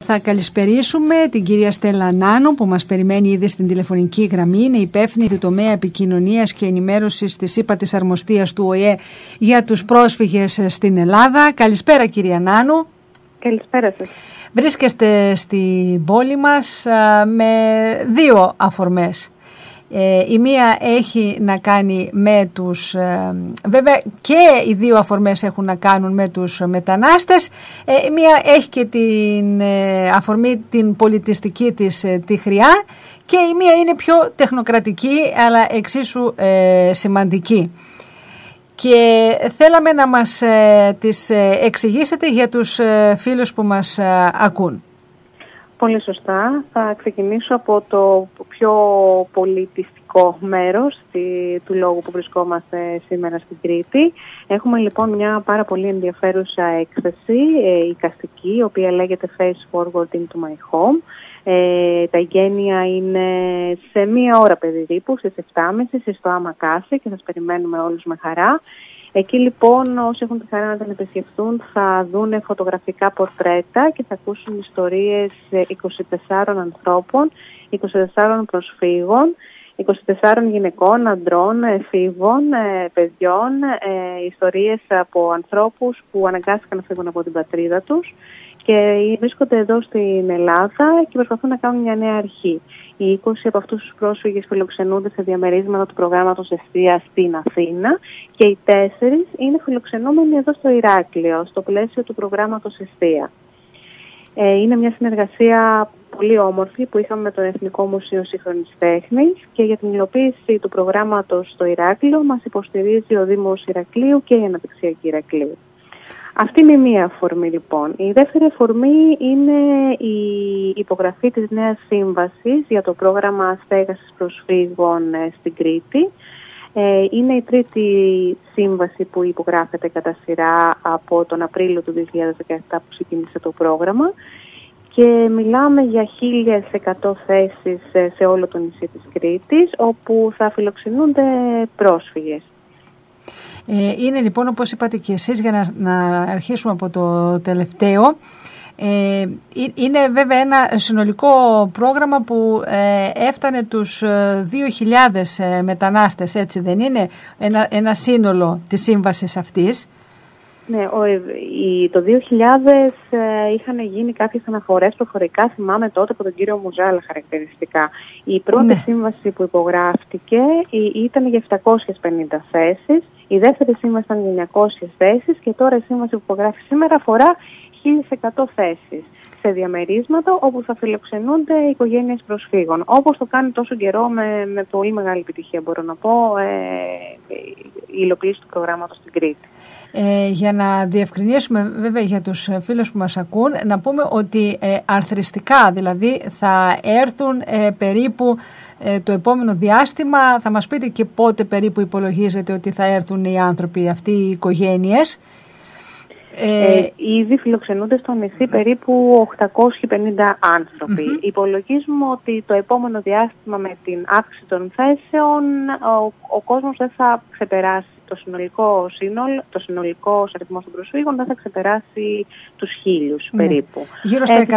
Θα καλησπερίσουμε την κυρία Στέλλα Νάνο που μας περιμένει ήδη στην τηλεφωνική γραμμή. Είναι υπεύθυνη του τομέα επικοινωνίας και ενημέρωσης της ΥΠΑΤΗΣ Αρμοστίας του ΟΗΕ για τους πρόσφυγες στην Ελλάδα. Καλησπέρα κυρία Νάνο. Καλησπέρα σας. Βρίσκεστε στην πόλη μας με δύο αφορμές. Η μία έχει να κάνει με τους, βέβαια και οι δύο αφορμές έχουν να κάνουν με τους μετανάστες. Η μία έχει και την αφορμή την πολιτιστική της τη χρειά και η μία είναι πιο τεχνοκρατική αλλά εξίσου σημαντική. Και θέλαμε να μας τις εξηγήσετε για τους φίλους που μας ακούν. Πολύ σωστά. Θα ξεκινήσω από το πιο πολιτιστικό μέρος του λόγου που βρισκόμαστε σήμερα στην Κρήτη. Έχουμε λοιπόν μια πάρα πολύ ενδιαφέρουσα έκθεση εικαστική, η οποία λέγεται Face Forward into My Home. Τα εγγένεια είναι σε μία ώρα περίπου, στις 7.30 στο Άμα Κάση και σας περιμένουμε όλους με χαρά. Εκεί λοιπόν όσοι έχουν τη χαρά να την επισκεφτούν θα δουν φωτογραφικά πορτρέτα και θα ακούσουν ιστορίες 24 ανθρώπων, 24 προσφύγων, 24 γυναικών, αντρών, εφήβων, παιδιών, ιστορίες από ανθρώπους που αναγκάστηκαν να φύγουν από την πατρίδα τους και βρίσκονται εδώ στην Ελλάδα και προσπαθούν να κάνουν μια νέα αρχή. Οι 20 από αυτούς τους πρόσφυγες φιλοξενούνται σε διαμερίσματα του προγράμματος Εστία στην Αθήνα και οι 4 είναι φιλοξενούμενοι εδώ στο Ηράκλειο, στο πλαίσιο του προγράμματος Εστία. Είναι μια συνεργασία πολύ όμορφη που είχαμε με το Εθνικό Μουσείο Σύγχρονης Τέχνης και για την υλοποίηση του προγράμματος στο Ηράκλειο μας υποστηρίζει ο Δήμος Ηρακλείου και η Αναπτυξιακή Ηρακλείου. Αυτή είναι η μία αφορμή λοιπόν. Η δεύτερη αφορμή είναι η υπογραφή της νέας σύμβασης για το πρόγραμμα στέγασης προσφύγων στην Κρήτη. Είναι η τρίτη σύμβαση που υπογράφεται κατά σειρά από τον Απρίλιο του 2017 που ξεκίνησε το πρόγραμμα και μιλάμε για 1.100 θέσεις σε όλο το νησί της Κρήτης όπου θα φιλοξενούνται πρόσφυγες. Είναι λοιπόν, όπως είπατε και εσείς, για να αρχίσουμε από το τελευταίο, είναι βέβαια ένα συνολικό πρόγραμμα που έφτανε τους 2.000 μετανάστες, έτσι δεν είναι, ένα σύνολο της σύμβασης αυτής? Ναι, το 2000 είχαν γίνει κάποιες αναφορές προφορικά, θυμάμαι τότε από τον κύριο Μουζάλα χαρακτηριστικά. Η πρώτη σύμβαση που υπογράφτηκε ήταν για 750 θέσεις, η δεύτερη σύμβαση ήταν για 900 θέσεις και τώρα η σύμβαση που υπογράφει σήμερα αφορά 1.100 θέσεις σε διαμερίσματα όπου θα φιλοξενούνται οικογένειες προσφύγων. Όπως το κάνει τόσο καιρό με πολύ μεγάλη επιτυχία, μπορώ να πω, η υλοποίηση του προγράμματος στην Κρήτη. Για να διευκρινίσουμε βέβαια για τους φίλους που μας ακούν, να πούμε ότι αρθριστικά δηλαδή θα έρθουν περίπου το επόμενο διάστημα. Θα μας πείτε και πότε περίπου υπολογίζετε ότι θα έρθουν οι άνθρωποι αυτοί, οι οικογένειες? Ήδη φιλοξενούνται στο νησί περίπου 850 άνθρωποι. Υπολογίζουμε ότι το επόμενο διάστημα με την αύξηση των θέσεων ο κόσμος δεν θα ξεπεράσει το συνολικό αριθμός των προσφύγων, δεν θα ξεπεράσει τους 1.000 περίπου. Γύρω στα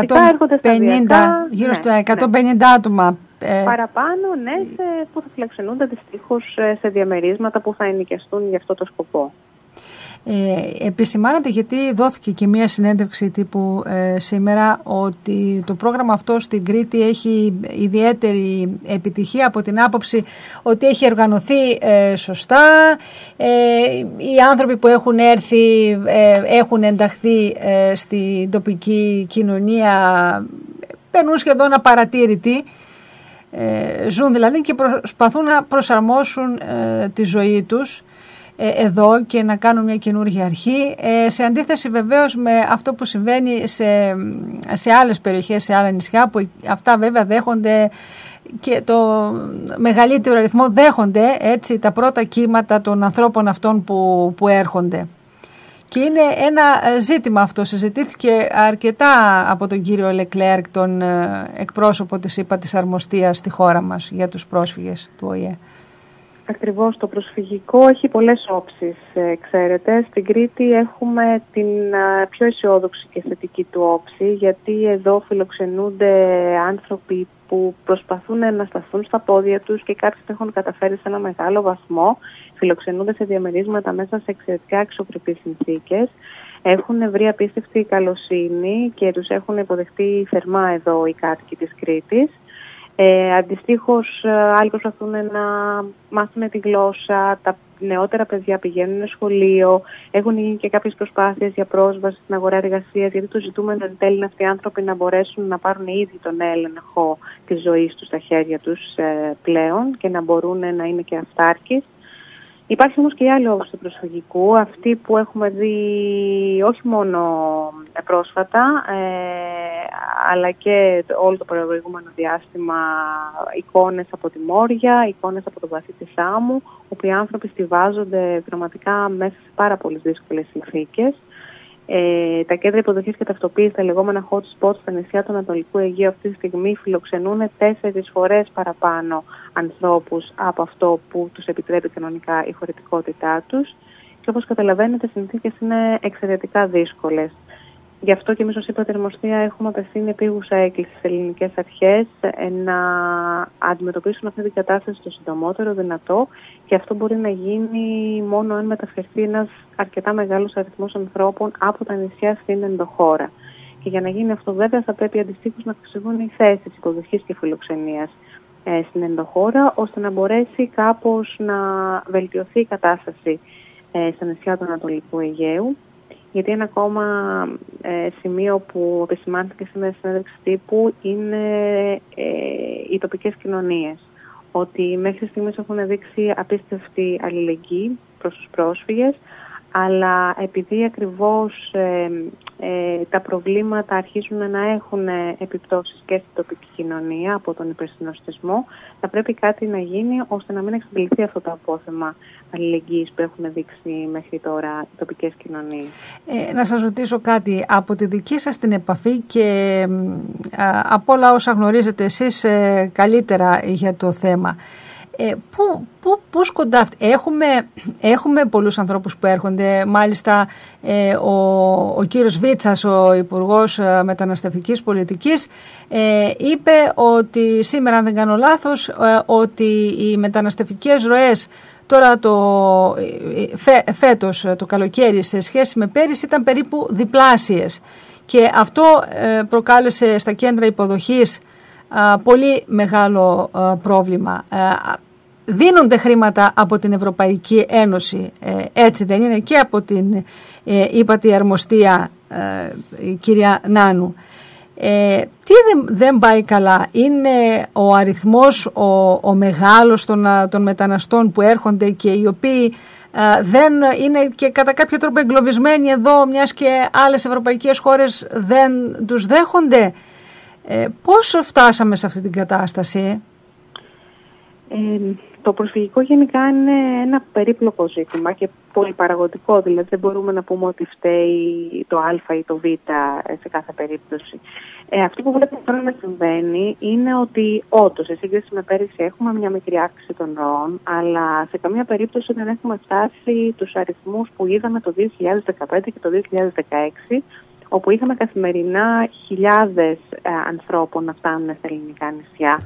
150 άτομα. Παραπάνω, ναι, που θα φιλοξενούνται δυστυχώς σε διαμερίσματα που θα ενοικιαστούν για αυτό το σκοπό. Επισημάνατε, γιατί δόθηκε και μία συνέντευξη τύπου σήμερα, ότι το πρόγραμμα αυτό στην Κρήτη έχει ιδιαίτερη επιτυχία από την άποψη ότι έχει οργανωθεί σωστά. Οι άνθρωποι που έχουν έρθει έχουν ενταχθεί στην τοπική κοινωνία, περνούν σχεδόν απαρατήρητοι. Ζουν δηλαδή και προσπαθούν να προσαρμόσουν τη ζωή τους εδώ και να κάνουν μια καινούργια αρχή, σε αντίθεση βεβαίως με αυτό που συμβαίνει σε άλλες περιοχές, σε άλλα νησιά, που αυτά βέβαια δέχονται και το μεγαλύτερο αριθμό δέχονται έτσι τα πρώτα κύματα των ανθρώπων αυτών που έρχονται. Και είναι ένα ζήτημα αυτό, συζητήθηκε αρκετά από τον κύριο Λεκλέρκ, τον εκπρόσωπο της ΥΠΑΤΗΣ Αρμοστίας στη χώρα μας για τους πρόσφυγες του ΟΗΕ. Ακριβώς, το προσφυγικό έχει πολλές όψεις, ξέρετε. Στην Κρήτη έχουμε την πιο αισιόδοξη και θετική του όψη, γιατί εδώ φιλοξενούνται άνθρωποι που προσπαθούν να σταθούν στα πόδια τους και κάποιοι το έχουν καταφέρει σε ένα μεγάλο βαθμό. Φιλοξενούνται σε διαμερίσματα μέσα σε εξαιρετικά αξιοπρεπείς συνθήκες. Έχουν βρει απίστευτη καλοσύνη και τους έχουν υποδεχτεί θερμά εδώ οι κάτοικοι της Κρήτης. Αντιστοίχως, άλλοι προσπαθούν να μάθουν τη γλώσσα, τα νεότερα παιδιά πηγαίνουν σχολείο, έχουν γίνει και κάποιες προσπάθειες για πρόσβαση στην αγορά εργασίας, γιατί το ζητούμενο εν τέλει είναι αυτοί οι άνθρωποι να μπορέσουν να πάρουν ήδη τον έλεγχο της ζωής τους στα χέρια τους πλέον και να μπορούν να είναι και αυτάρκεις. Υπάρχει όμως και η άλλη όψη του προσφυγικού, αυτή που έχουμε δει όχι μόνο πρόσφατα, αλλά και όλο το προηγούμενο διάστημα, εικόνες από τη Μόρια, εικόνες από τον βαθύ της Σάμου, όπου οι άνθρωποι στιβάζονται πραγματικά μέσα σε πάρα πολύ δύσκολες συνθήκες. Τα κέντρα υποδοχής και ταυτοποίησης, τα λεγόμενα hot spots στα νησιά του Ανατολικού Αιγαίου αυτή τη στιγμή φιλοξενούν 4 φορές παραπάνω ανθρώπους από αυτό που τους επιτρέπει κανονικά η χωρητικότητά τους. Και όπως καταλαβαίνετε, οι συνθήκες είναι εξαιρετικά δύσκολες. Γι' αυτό και εμείς ως Υπατερμοστία έχουμε απευθύνει επίγουσα έκκληση στις ελληνικές αρχές να αντιμετωπίσουν αυτή την κατάσταση το συντομότερο δυνατό, και αυτό μπορεί να γίνει μόνο αν μεταφερθεί ένας αρκετά μεγάλος αριθμός ανθρώπων από τα νησιά στην ενδοχώρα. Και για να γίνει αυτό, βέβαια, θα πρέπει αντιστοίχως να αυξηθούν οι θέσεις υποδοχής και φιλοξενίας στην ενδοχώρα, ώστε να μπορέσει κάπως να βελτιωθεί η κατάσταση στα νησιά του Ανατολικού Αιγαίου. Γιατί ένα ακόμα σημείο που επισημάνθηκε σήμερα στη συνέντευξη τύπου είναι οι τοπικές κοινωνίες. Ότι μέχρι στιγμής έχουν δείξει απίστευτη αλληλεγγύη προς τους πρόσφυγες, αλλά επειδή ακριβώς τα προβλήματα αρχίζουν να έχουν επιπτώσεις και στην τοπική κοινωνία από τον υπερσυνοστισμό, θα πρέπει κάτι να γίνει ώστε να μην εξαντληθεί αυτό το απόθεμα αλληλεγγύης που έχουν δείξει μέχρι τώρα οι τοπικές κοινωνίες. Να σας ρωτήσω κάτι από τη δική σας την επαφή και από όλα όσα γνωρίζετε εσείς καλύτερα για το θέμα. Πού σκοντάφτει? Έχουμε πολλούς ανθρώπους που έρχονται. Μάλιστα ο κύριος Βίτσας, ο Υπουργός Μεταναστευτικής Πολιτικής, είπε ότι σήμερα, αν δεν κάνω λάθος, ότι οι μεταναστευτικές ροές τώρα φέτος το καλοκαίρι σε σχέση με πέρυσι ήταν περίπου διπλάσιες, και αυτό προκάλεσε στα κέντρα υποδοχής πολύ μεγάλο πρόβλημα. Δίνονται χρήματα από την Ευρωπαϊκή Ένωση, έτσι δεν είναι, και από την ύπατη αρμοστία κυρία Νάνου. Τι δεν πάει καλά? Είναι ο αριθμός ο μεγάλος των μεταναστών που έρχονται και οι οποίοι δεν είναι και κατά κάποιο τρόπο εγκλωβισμένοι εδώ, μιας και άλλες ευρωπαϊκές χώρες δεν τους δέχονται? Πώς φτάσαμε σε αυτή την κατάσταση? Το προσφυγικό γενικά είναι ένα περίπλοκο ζήτημα και πολυπαραγωγικό, δηλαδή δεν μπορούμε να πούμε ότι φταίει το Α ή το Β σε κάθε περίπτωση. Αυτό που βλέπουμε τώρα να συμβαίνει είναι ότι όντως σε σύγκριση με πέρυσι έχουμε μια μικρή αύξηση των ροών, αλλά σε καμία περίπτωση δεν έχουμε φτάσει τους αριθμούς που είδαμε το 2015 και το 2016, όπου είχαμε καθημερινά χιλιάδες ανθρώπων να φτάνουν στα ελληνικά νησιά.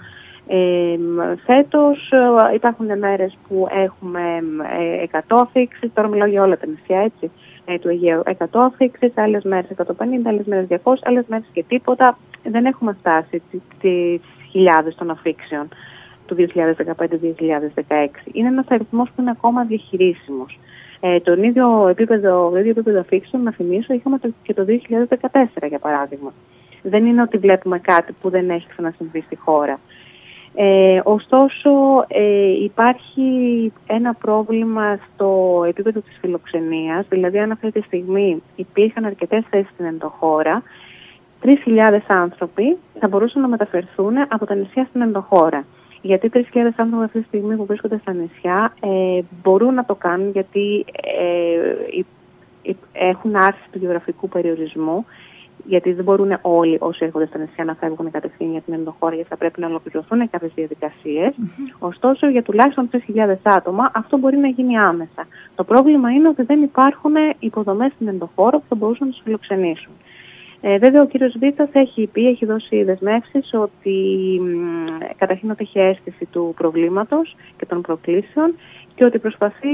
Φέτος υπάρχουν μέρες που έχουμε 100 αφήξεις, τώρα μιλάω για όλα τα νησιά, έτσι, του Αιγαίου, 100 αφήξεις, άλλες μέρες 150, άλλες μέρες 200, άλλες μέρες και τίποτα. Δεν έχουμε φτάσει τις χιλιάδες των αφήξεων του 2015-2016. Είναι ένας αριθμός που είναι ακόμα διαχειρίσιμος. Το ίδιο επίπεδο αφήξεων, να θυμίσω, είχαμε και το 2014, για παράδειγμα. Δεν είναι ότι βλέπουμε κάτι που δεν έχει ξανασυμβεί στη χώρα. Ωστόσο, υπάρχει ένα πρόβλημα στο επίπεδο της φιλοξενίας, δηλαδή αν αυτή τη στιγμή υπήρχαν αρκετές θέσεις στην ενδοχώρα, 3.000 άνθρωποι θα μπορούσαν να μεταφερθούν από τα νησιά στην ενδοχώρα. Γιατί 3.000 άνθρωποι αυτή τη στιγμή που βρίσκονται στα νησιά μπορούν να το κάνουν, γιατί έχουν άρση του γεωγραφικού περιορισμού. γιατί δεν μπορούν όλοι όσοι έρχονται στα νησιά να φεύγουν κατευθείαν για την ενδοχώρα, γιατί θα πρέπει να ολοκληρωθούν κάποιες διαδικασίες. Ωστόσο, για τουλάχιστον 3.000 άτομα αυτό μπορεί να γίνει άμεσα. Το πρόβλημα είναι ότι δεν υπάρχουν υποδομές στην ενδοχώρα που θα μπορούσαν να τους φιλοξενήσουν. Βέβαια, ο κύριος Βίτσας έχει δώσει δεσμεύσεις ότι καταρχήν ότι έχει αίσθηση του προβλήματος και των προκλήσεων και ότι προσπαθεί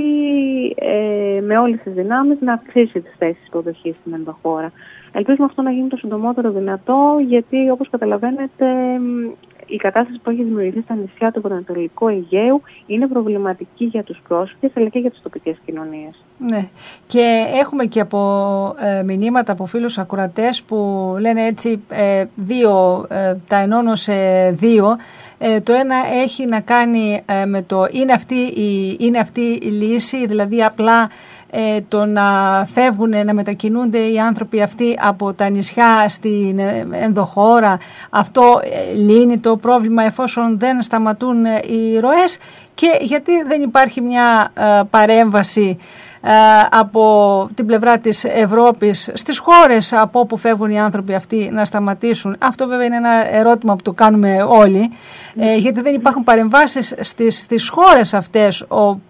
με όλες τις δυνάμεις να αυξήσει τις θέσεις υποδοχής στην ενδοχώρα. Ελπίζουμε αυτό να γίνει το συντομότερο δυνατό, γιατί όπως καταλαβαίνετε η κατάσταση που έχει δημιουργηθεί στα νησιά του Βορειοανατολικού Αιγαίου είναι προβληματική για τους πρόσφυγες αλλά και για τις τοπικές κοινωνίες. Ναι. Και έχουμε και από μηνύματα από φίλους ακροατές που λένε έτσι δύο, τα ενώνω σε δύο. Το ένα έχει να κάνει με το είναι αυτή η λύση, δηλαδή απλά το να φεύγουν, να μετακινούνται οι άνθρωποι αυτοί από τα νησιά στην ενδοχώρα. Αυτό λύνει το πρόβλημα εφόσον δεν σταματούν οι ροές, και γιατί δεν υπάρχει μια παρέμβαση από την πλευρά της Ευρώπης στις χώρες από όπου φεύγουν οι άνθρωποι αυτοί να σταματήσουν. Αυτό βέβαια είναι ένα ερώτημα που το κάνουμε όλοι, γιατί δεν υπάρχουν παρεμβάσεις στις χώρες αυτές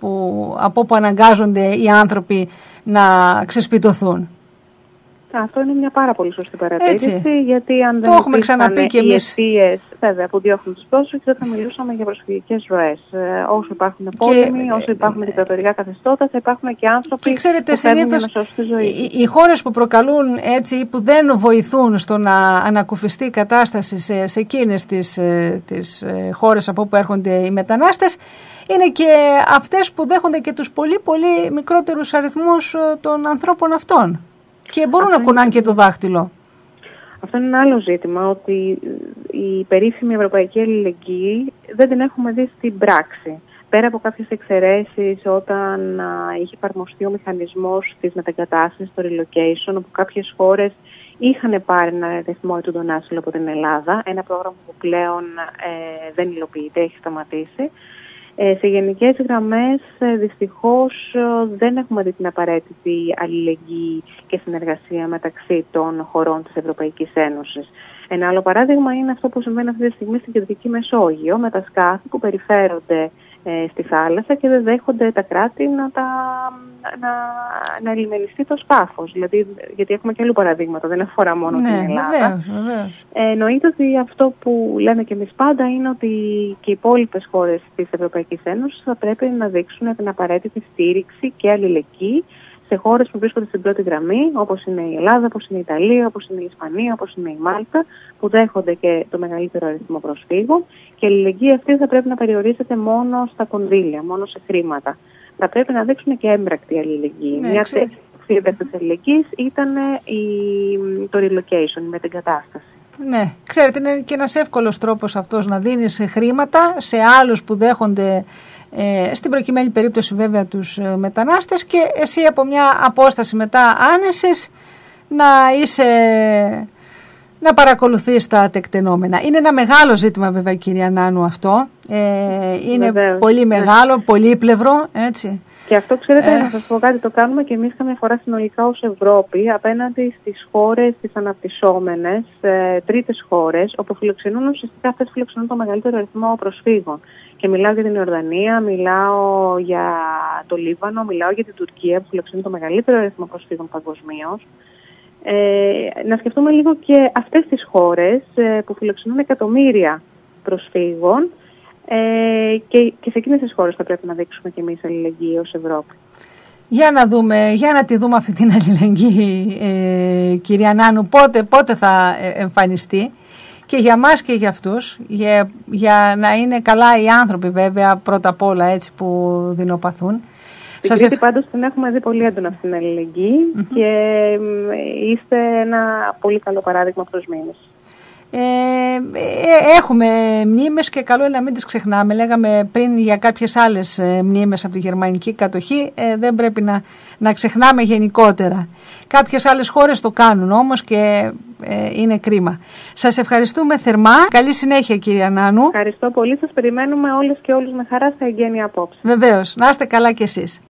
από όπου αναγκάζονται οι άνθρωποι να ξεσπιτωθούν. Αυτό είναι μια πάρα πολύ σωστή παρατήρηση, έτσι, γιατί αν δεν υπήρχαν οι αιστείες που διώχνουν τους πρόσφυγες, δεν θα μιλούσαμε για προσφυγικές ροές. Όσο υπάρχουν πόλεμοι, όσο υπάρχουν δικτατορικά καθεστώτα, θα υπάρχουν και άνθρωποι που θέλουν να σώσουν τη ζωή. Οι χώρες που προκαλούν έτσι, που δεν βοηθούν στο να ανακουφιστεί η κατάσταση σε εκείνες τις χώρες από όπου έρχονται οι μετανάστες, είναι και αυτές που δέχονται και τους πολύ πολύ μικρότερους αριθμούς των ανθρώπων αυτών. Και μπορούν να κουνάνε και το δάχτυλο. Αυτό είναι ένα άλλο ζήτημα, ότι η περίφημη ευρωπαϊκή αλληλεγγύη δεν την έχουμε δει στην πράξη. Πέρα από κάποιες εξαιρέσεις, όταν είχε εφαρμοστεί ο μηχανισμός της μετεγκατάστασης, το relocation, όπου κάποιες χώρες είχαν πάρει ένα αριθμό ετούντων άσυλο από την Ελλάδα, ένα πρόγραμμα που πλέον δεν υλοποιείται, έχει σταματήσει. Σε γενικές γραμμές, δυστυχώς, δεν έχουμε δει την απαραίτητη αλληλεγγύη και συνεργασία μεταξύ των χωρών της Ευρωπαϊκής Ένωσης. Ένα άλλο παράδειγμα είναι αυτό που συμβαίνει αυτή τη στιγμή στην Κεντρική Μεσόγειο, με τα σκάφη που περιφέρονται στη θάλασσα και δεν δέχονται τα κράτη να ελιμενιστεί το σκάφος. Δηλαδή, γιατί έχουμε και άλλου παραδείγματα, δεν αφορά μόνο την Ελλάδα. Βεβαίως. Εννοείται ότι αυτό που λέμε και εμείς πάντα είναι ότι και οι υπόλοιπες χώρες της Ευρωπαϊκής Ένωσης θα πρέπει να δείξουν την απαραίτητη στήριξη και αλληλεγγύη σε χώρες που βρίσκονται στην πρώτη γραμμή, όπως είναι η Ελλάδα, όπως είναι η Ιταλία, όπως είναι η Ισπανία, όπως είναι η Μάλτα, που δέχονται και το μεγαλύτερο αριθμό προσφύγων. Και η αλληλεγγύη αυτή θα πρέπει να περιορίζεται μόνο στα κονδύλια, μόνο σε χρήματα. Θα πρέπει να δείξουν και έμπρακτη αλληλεγγύη. Μια τέτοια της αλληλεγγύης ήταν το relocation, η μετεγκατάσταση. Ναι, ξέρετε, είναι και ένας εύκολος τρόπος αυτός να δίνεις χρήματα σε άλλους που δέχονται, στην προκειμένη περίπτωση βέβαια τους μετανάστες, και εσύ από μια απόσταση μετά άνεσης να παρακολουθείς τα τεκτενόμενα. Είναι ένα μεγάλο ζήτημα βέβαια, κυρία Νάνου, αυτό. Είναι πολύ μεγάλο, πολύπλευρο, έτσι. Και αυτό, ξέρετε, να σας πω κάτι, το κάνουμε και εμείς καμιά φορά συνολικά ως Ευρώπη, απέναντι στις χώρες, τις αναπτυσσόμενες, τρίτες χώρες, όπου φιλοξενούν ουσιαστικά αυτές φιλοξενούν το μεγαλύτερο αριθμό προσφύγων. Και μιλάω για την Ιορδανία, μιλάω για το Λίβανο, μιλάω για την Τουρκία, που φιλοξενούν το μεγαλύτερο αριθμό προσφύγων παγκοσμίως. Να σκεφτούμε λίγο και αυτές τις χώρες που φιλοξενούν εκατομμύρια προσφύγων, και σε εκείνες τις χώρες θα πρέπει να δείξουμε και εμείς αλληλεγγύη ως Ευρώπη. Για να τη δούμε αυτή την αλληλεγγύη, κυρία Νάνου, πότε θα εμφανιστεί, και για μας και για αυτούς, για να είναι καλά οι άνθρωποι βέβαια πρώτα απ' όλα, έτσι, που δεινοπαθούν. Στην Κρήτη πάντως την έχουμε δει πολύ έντονα αυτήν την αλληλεγγύη, και είστε ένα πολύ καλό παράδειγμα προς μήνες. Έχουμε μνήμες και καλό είναι να μην τις ξεχνάμε. Λέγαμε πριν για κάποιες άλλες μνήμες από τη γερμανική κατοχή, δεν πρέπει να ξεχνάμε γενικότερα. Κάποιες άλλες χώρες το κάνουν όμως και είναι κρίμα. Σας ευχαριστούμε θερμά. Καλή συνέχεια, κυρία Νάνου. Ευχαριστώ πολύ. Σας περιμένουμε όλες και όλους με χαρά στα εγγένεια απόψε. Βεβαίως. Να είστε καλά κι εσείς.